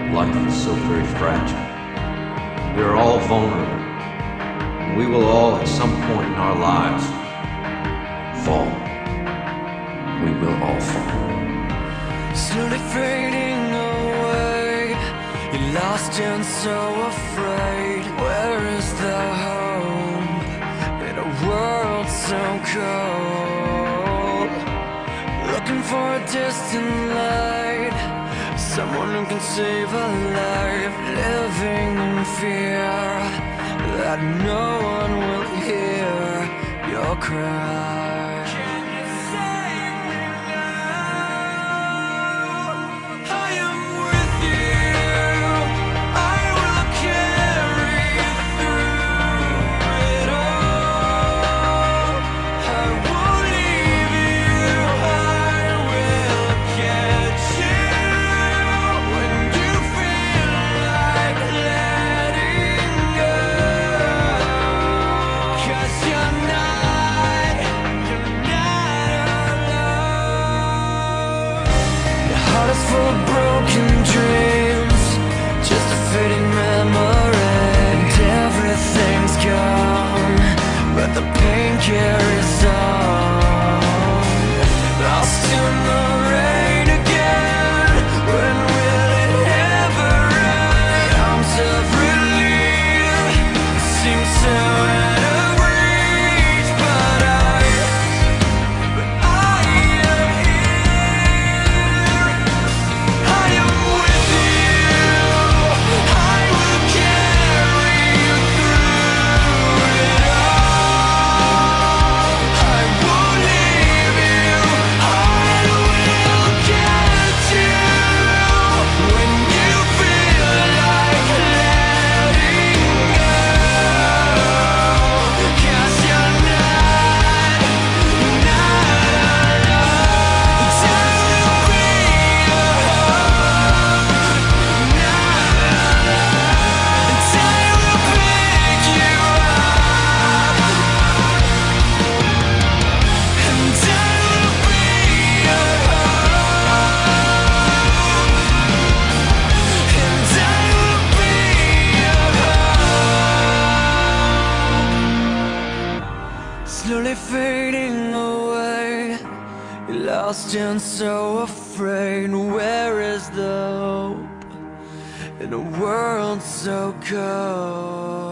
Life is so very fragile. We are all vulnerable. And we will all, at some point in our lives, fall. We will all fall. Slowly fading away, you're lost and so afraid. Where is the hope in a world so cold? Looking for a distant light, someone who can save a life. Living in fear that no one will hear your cry. Full of broken dreams, just a fading memory. And everything's gone, but the pain carries on. Lost in the rain again. When will it ever end? Arms of relief seem so out of reach, but I am here. I am with you. I will carry you through it all. I won't leave you. I will get you when you feel like letting go. 'Cause you're not alone. I will be your home. Slowly fading away, you're lost and so afraid. Where is the hope in a world so cold?